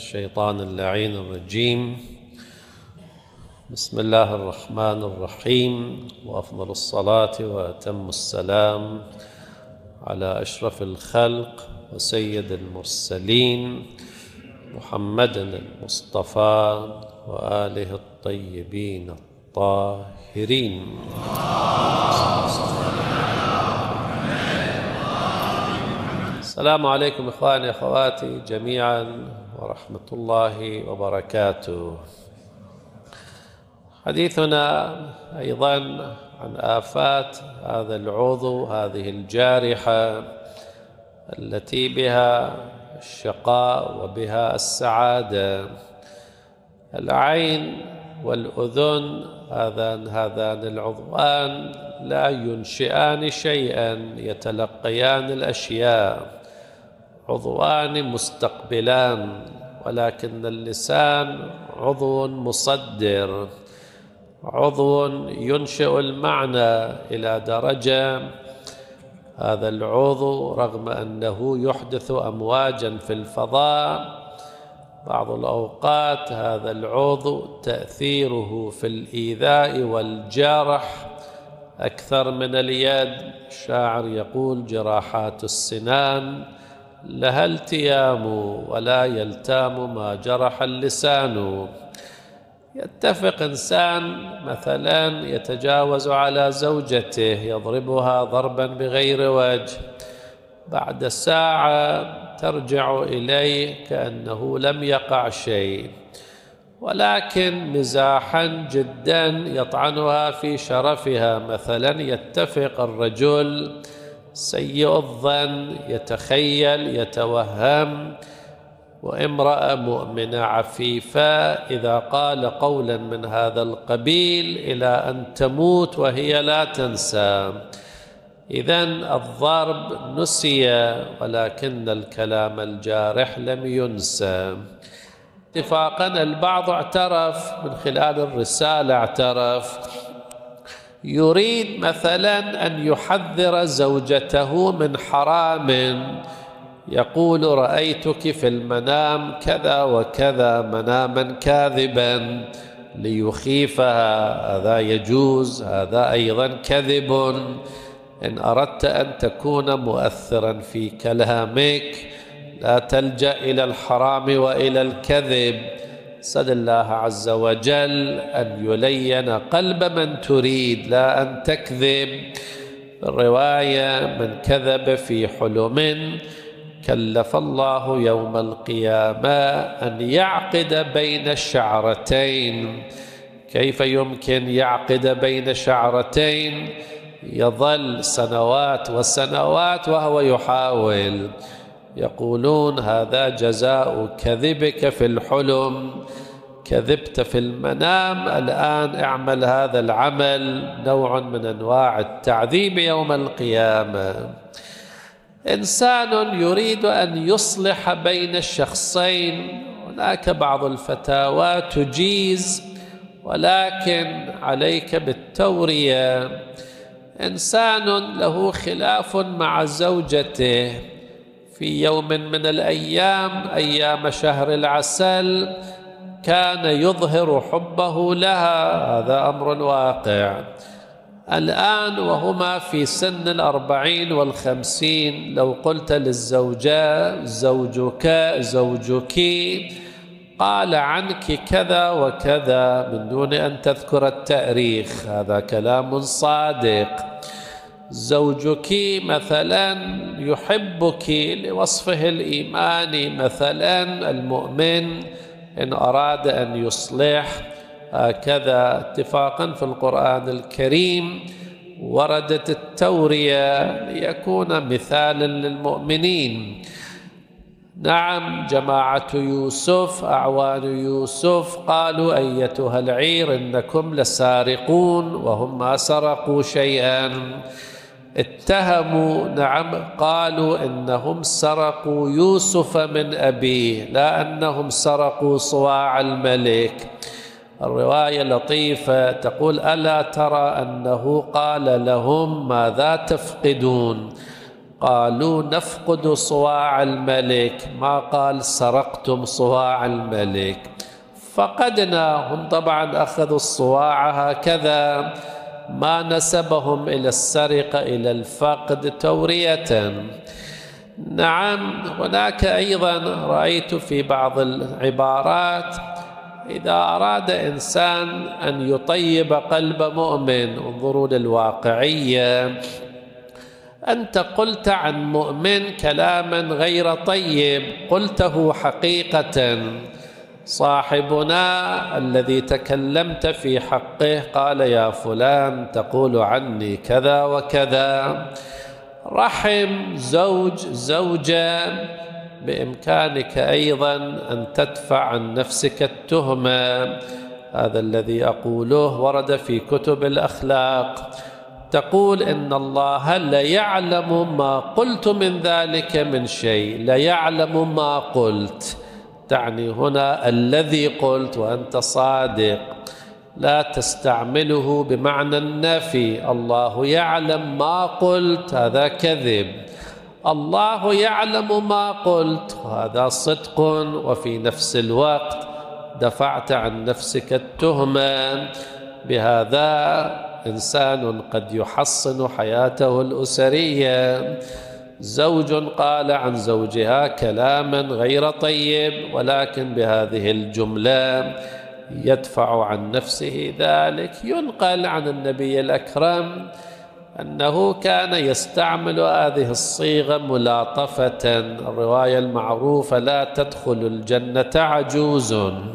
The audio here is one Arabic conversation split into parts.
الشيطان اللعين الرجيم. بسم الله الرحمن الرحيم، وأفضل الصلاة وأتم السلام على أشرف الخلق وسيد المرسلين محمد المصطفى وآله الطيبين الطاهرين. السلام عليكم إخواني أخواتي جميعا ورحمة الله وبركاته. حديثنا أيضا عن آفات هذا العضو، هذه الجارحة التي بها الشقاء وبها السعادة. العين والأذن هذان العضوان لا ينشئان شيئا، يتلقيان الأشياء، عضوان مستقبلان، ولكن اللسان عضو مصدر، عضو ينشئ المعنى إلى درجة. هذا العضو رغم أنه يحدث أمواجا في الفضاء، بعض الأوقات هذا العضو تأثيره في الإيذاء والجرح أكثر من اليد. الشاعر يقول: جراحات السنان لها التيام ولا يلتام ما جرح اللسان. يتفق إنسان مثلا يتجاوز على زوجته، يضربها ضربا بغير وجه، بعد ساعة ترجع إليه كأنه لم يقع شيء، ولكن مزاحا جدا يطعنها في شرفها. مثلا يتفق الرجل سيء الظن، يتخيل يتوهم، وامرأة مؤمنة عفيفة إذا قال قولا من هذا القبيل إلى أن تموت وهي لا تنسى. إذن الضرب نسي، ولكن الكلام الجارح لم ينسى. اتفاقا البعض اعترف من خلال الرسالة، اعترف يريد مثلا أن يحذر زوجته من حرام، يقول: رأيتك في المنام كذا وكذا، مناما كاذبا، ليخيفها. هذا يجوز، هذا أيضا كذب. إن أردت أن تكون مؤثرا في كلامك لا تلجأ إلى الحرام وإلى الكذب. سل الله عز وجل أن يلين قلب من تريد، لا أن تكذب. الرواية: من كذب في حلم كلف الله يوم القيامة أن يعقد بين الشعرتين. كيف يمكن يعقد بين شعرتين؟ يظل سنوات وسنوات وهو يحاول. يقولون: هذا جزاء كذبك في الحلم، كذبت في المنام، الآن اعمل هذا العمل، نوع من أنواع التعذيب يوم القيامة. إنسان يريد أن يصلح بين الشخصين، هناك بعض الفتاوى تجيز، ولكن عليك بالتورية. إنسان له خلاف مع زوجته في يوم من الأيام، أيام شهر العسل، كان يظهر حبه لها، هذا أمر واقع. الآن وهما في سن 40 و50، لو قلت للزوجة: زوجك قال عنك كذا وكذا من دون أن تذكر التاريخ، هذا كلام صادق. زوجك مثلا يحبك لوصفه الإيماني، مثلا المؤمن إن أراد أن يصلح هكذا. اتفاقا في القرآن الكريم وردت التورية ليكون مثالا للمؤمنين. نعم، جماعة يوسف، أعوان يوسف، قالوا: أيتها العير إنكم لسارقون، وهم ما سرقوا شيئا. اتهموا، نعم، قالوا إنهم سرقوا يوسف من أبيه، لا أنهم سرقوا صواع الملك. الرواية لطيفة تقول: ألا ترى أنه قال لهم: ماذا تفقدون؟ قالوا نفقد صواع الملك، ما قال سرقتم صواع الملك. فقدنا، هم طبعا أخذوا الصواع هكذا، ما نسبهم إلى السرقة إلى الفقد تورية. نعم، هناك أيضا رأيت في بعض العبارات إذا أراد إنسان أن يطيب قلب مؤمن، انظروا للواقعية، أنت قلت عن مؤمن كلاما غير طيب، قلته حقيقة. صاحبنا الذي تكلمت في حقه قال يا فلان تقول عني كذا وكذا، رحم زوج زوجة، بإمكانك أيضا أن تدفع عن نفسك التهمة. هذا الذي أقوله ورد في كتب الأخلاق، تقول إن الله ليعلم ما قلت من ذلك من شيء، ليعلم ما قلت، تعني هنا الذي قلت وأنت صادق، لا تستعمله بمعنى النفي. الله يعلم ما قلت، هذا كذب. الله يعلم ما قلت، هذا صدق، وفي نفس الوقت دفعت عن نفسك التهمة. بهذا إنسان قد يحصن حياته الأسرية. زوج قال عن زوجها كلاما غير طيب، ولكن بهذه الجملة يدفع عن نفسه ذلك. ينقل عن النبي الأكرم أنه كان يستعمل هذه الصيغة ملاطفة. الرواية المعروفة لا تدخل الجنة عجوز.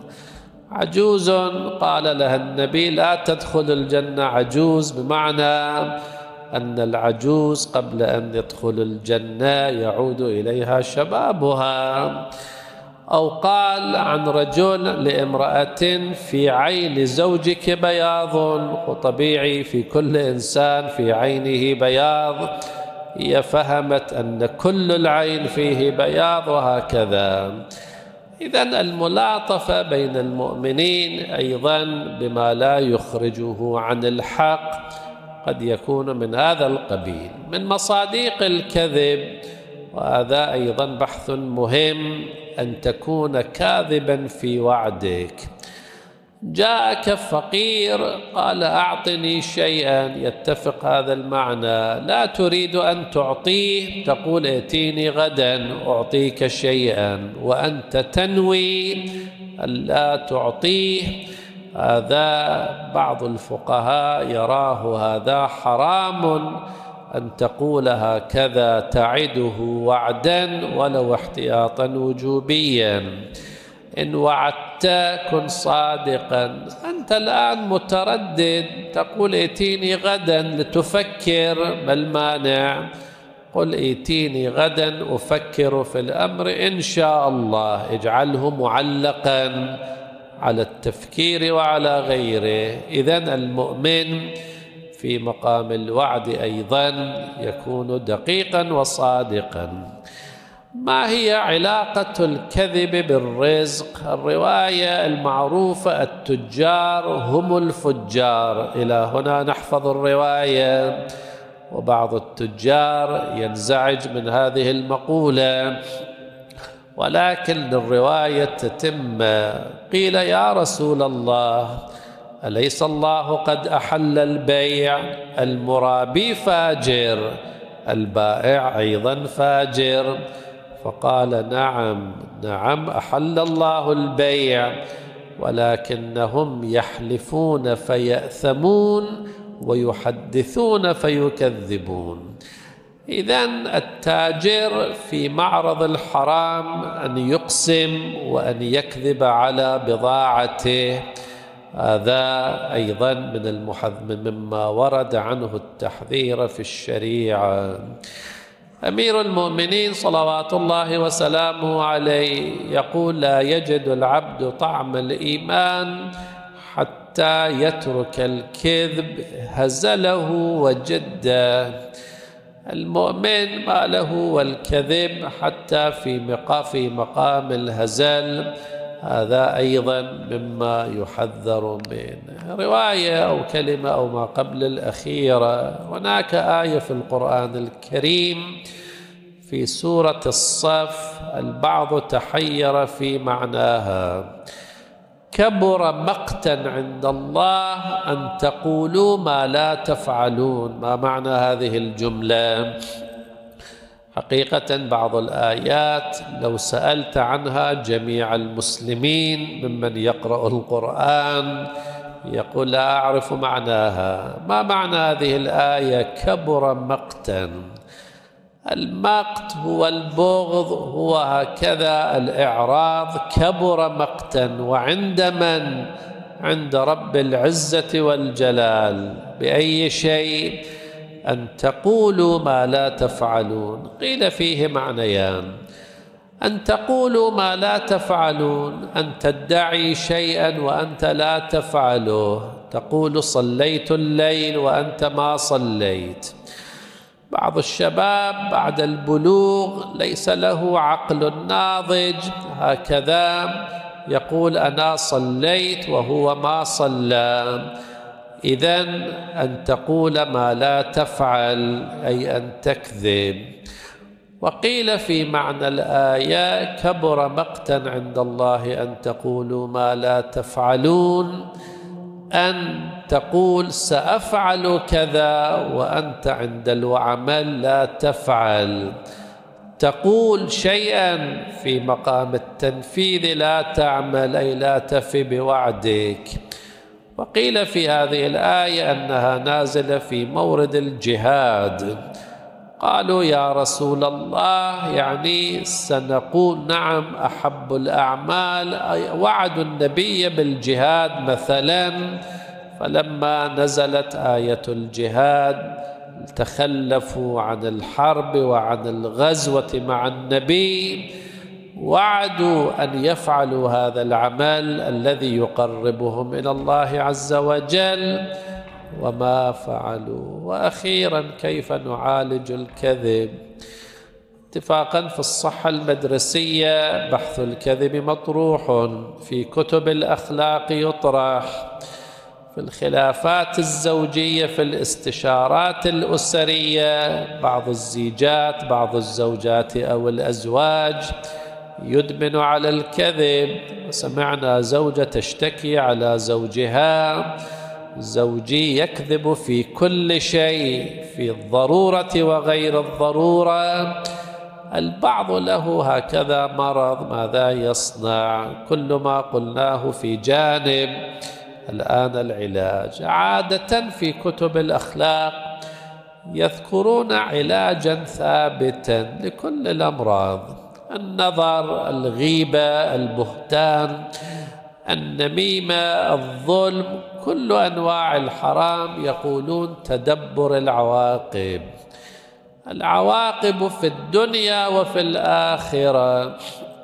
عجوز، قال لها النبي لا تدخل الجنة عجوز، بمعنى أن العجوز قبل أن يدخل الجنة يعود إليها شبابها. أو قال عن رجل لامرأة في عين زوجك بياض، وطبيعي في كل إنسان في عينه بياض، هي فهمت أن كل العين فيه بياض وهكذا. إذن الملاطفة بين المؤمنين أيضا بما لا يخرجه عن الحق قد يكون من هذا القبيل. من مصادق الكذب، وهذا أيضا بحث مهم، أن تكون كاذبا في وعدك. جاءك فقير قال أعطني شيئا، يتفق هذا المعنى، لا تريد أن تعطيه، تقول ائتيني غدا أعطيك شيئا، وأنت تنوي ألا تعطيه. هذا بعض الفقهاء يراه هذا حرام، أن تقول هكذا تعده وعدا ولو احتياطا وجوبيا. إن وعدت كن صادقا. أنت الآن متردد، تقول ائتيني غدا لتفكر، ما المانع؟ قل ائتيني غدا أفكر في الأمر إن شاء الله، اجعله معلقا على التفكير وعلى غيره. إذن المؤمن في مقام الوعد أيضا يكون دقيقا وصادقا. ما هي علاقة الكذب بالرزق؟ الرواية المعروفة التجار هم الفجار، إلى هنا نحفظ الرواية. وبعض التجار ينزعج من هذه المقولة، ولكن الرواية تتم. قيل يا رسول الله أليس الله قد أحل البيع؟ المرابي فاجر، البائع أيضا فاجر. فقال نعم أحل الله البيع، ولكنهم يحلفون فيأثمون ويحدثون فيكذبون. إذن التاجر في معرض الحرام أن يقسم وأن يكذب على بضاعته، هذا أيضا مما ورد عنه التحذير في الشريعة. أمير المؤمنين صلوات الله وسلامه عليه يقول لا يجد العبد طعم الإيمان حتى يترك الكذب هزله وجده. المؤمن ما له والكذب حتى في مقام الهزل، هذا أيضا مما يحذر منه. رواية أو كلمة أو ما قبل الأخيرة، هناك آية في القرآن الكريم في سورة الصف البعض تحير في معناها: كبر مقتا عند الله أن تقولوا ما لا تفعلون. ما معنى هذه الجملة؟ حقيقة بعض الآيات لو سألت عنها جميع المسلمين ممن يقرأ القرآن يقول لا أعرف معناها. ما معنى هذه الآية كبر مقتا؟ المقت هو البغض، هو هكذا الإعراض. كبر مقتا، وعند من؟ عند رب العزة والجلال. بأي شيء؟ أن تقولوا ما لا تفعلون. قيل فيه معنيان: أن تقولوا ما لا تفعلون، أن تدعي شيئا وأنت لا تفعله، تقول صليت الليل وأنت ما صليت. بعض الشباب بعد البلوغ ليس له عقل ناضج، هكذا يقول أنا صليت وهو ما صلى. إذن أن تقول ما لا تفعل أي أن تكذب. وقيل في معنى الآية كبر مقتا عند الله أن تقولوا ما لا تفعلون، أن تقول سأفعل كذا وأنت عند العمل لا تفعل، تقول شيئا في مقام التنفيذ لا تعمل، أي لا تفي بوعدك. وقيل في هذه الآية أنها نازلة في مورد الجهاد. قالوا يا رسول الله يعني سنقول نعم أحب الأعمال، وعد النبي بالجهاد مثلا، فلما نزلت آية الجهاد تخلفوا عن الحرب وعن الغزوة مع النبي، وعدوا أن يفعلوا هذا العمل الذي يقربهم إلى الله عز وجل وما فعلوا. وأخيرا كيف نعالج الكذب؟ اتفاقا في الصحة المدرسية بحث الكذب مطروح، في كتب الأخلاق يطرح، في الخلافات الزوجية، في الاستشارات الأسرية. بعض الزيجات، بعض الزوجات أو الأزواج يدمن على الكذب. سمعنا زوجة تشتكي على زوجها: زوجي يكذب في كل شيء، في الضرورة وغير الضرورة. البعض له هكذا مرض، ماذا يصنع؟ كل ما قلناه في جانب، الآن العلاج. عادة في كتب الأخلاق يذكرون علاجا ثابتا لكل الأمراض: النظر، الغيبة، البهتان، النميمة، الظلم، كل أنواع الحرام. يقولون تدبر العواقب، العواقب في الدنيا وفي الآخرة.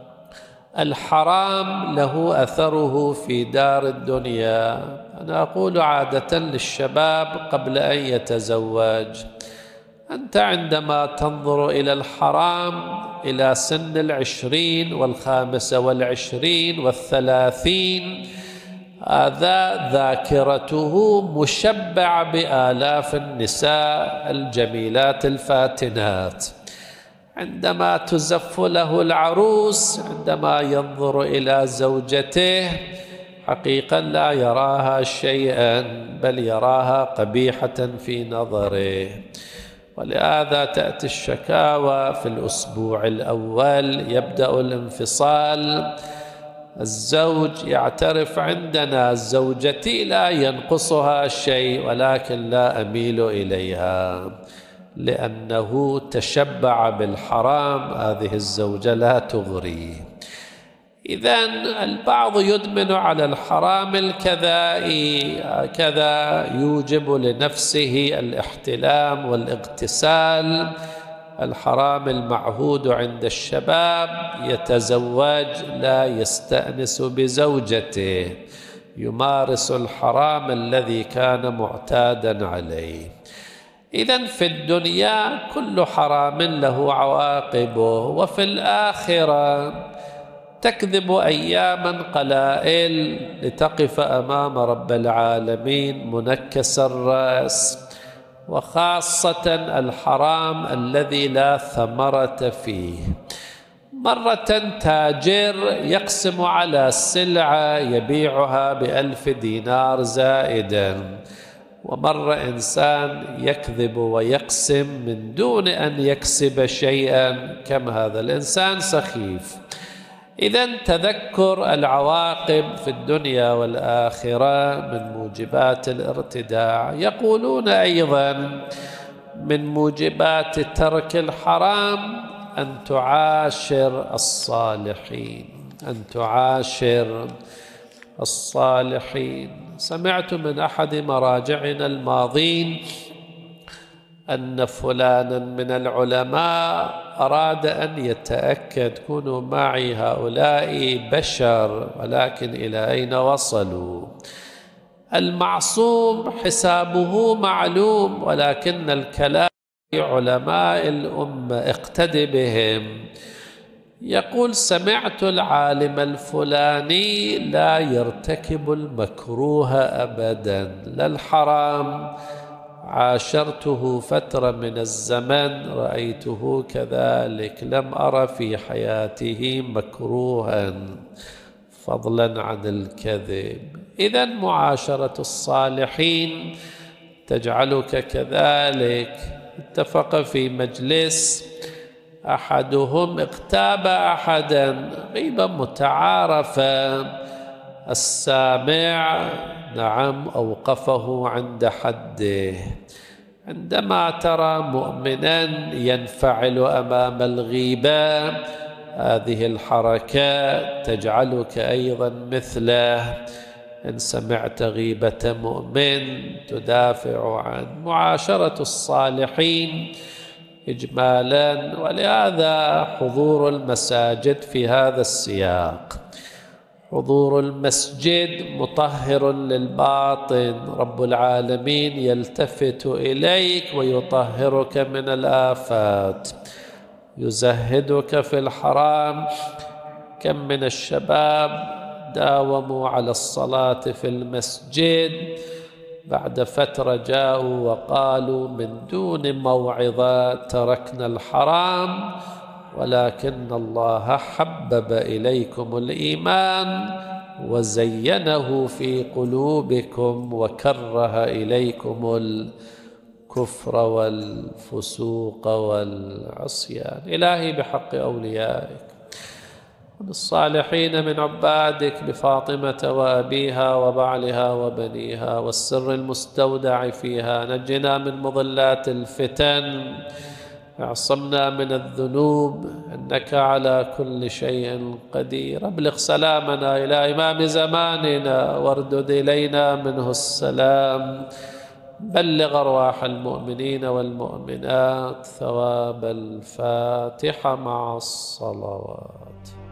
الحرام له أثره في دار الدنيا. أنا أقول عادة للشباب قبل أن يتزوج: أنت عندما تنظر إلى الحرام إلى سن 20 و25 و30، هذا ذاكرته مشبعة بآلاف النساء الجميلات الفاتنات. عندما تزف له العروس، عندما ينظر إلى زوجته حقيقة لا يراها شيئا، بل يراها قبيحة في نظره. ولهذا تأتي الشكاوى في الأسبوع الأول، يبدأ الانفصال. الزوج يعترف: عندنا زوجتي لا ينقصها شيء ولكن لا أميل إليها، لأنه تشبع بالحرام، هذه الزوجة لا تغري. إذن البعض يدمن على الحرام الكذائي، هكذا يوجب لنفسه الاحتلام والاغتسال. الحرام المعهود عند الشباب: يتزوج لا يستأنس بزوجته، يمارس الحرام الذي كان معتادا عليه. إذن في الدنيا كل حرام له عواقبه، وفي الآخرة تكذب أياما قلائل لتقف أمام رب العالمين منكس الرأس. وخاصة الحرام الذي لا ثمرة فيه. مرة تاجر يقسم على سلعة يبيعها ب1000 دينار زائدا، ومرة إنسان يكذب ويقسم من دون أن يكسب شيئا، كم هذا الإنسان سخيف. إذن تذكر العواقب في الدنيا والآخرة من موجبات الارتداع. يقولون أيضا من موجبات ترك الحرام أن تعاشر الصالحين، أن تعاشر الصالحين. سمعت من أحد مراجعنا الماضين أن فلانا من العلماء أراد أن يتأكد، كونوا معي هؤلاء بشر ولكن إلى أين وصلوا؟ المعصوم حسابه معلوم، ولكن الكلام علماء الأمة اقتد بهم. يقول: سمعت العالم الفلاني لا يرتكب المكروه أبدا، لا الحرام، عاشرته فترة من الزمن رأيته كذلك، لم أرى في حياته مكروها فضلا عن الكذب. إذن معاشرة الصالحين تجعلك كذلك. اتفق في مجلس أحدهم اغتاب أحدا غيبة متعارفة، السامع نعم أوقفه عند حده. عندما ترى مؤمنا ينفعل أمام الغيبة، هذه الحركة تجعلك أيضا مثله. إن سمعت غيبة مؤمن تدافع عن معاشرة الصالحين إجمالا. ولهذا حضور المساجد في هذا السياق، حضور المسجد مطهر للباطن، رب العالمين يلتفت إليك ويطهرك من الآفات، يزهدك في الحرام. كم من الشباب داوموا على الصلاة في المسجد، بعد فترة جاءوا وقالوا من دون موعظة تركنا الحرام، ولكن الله حبب إليكم الإيمان وزينه في قلوبكم وكره إليكم الكفر والفسوق والعصيان. إلهي بحق أوليائك بالصالحين من عبادك، بفاطمة وأبيها وبعلها وبنيها والسر المستودع فيها، نجنا من مضلات الفتن، اعصمنا من الذنوب، إنك على كل شيء قدير. ابلغ سلامنا إلى إمام زماننا واردد إلينا منه السلام. بلغ أرواح المؤمنين والمؤمنات ثواب الفاتحة مع الصلوات.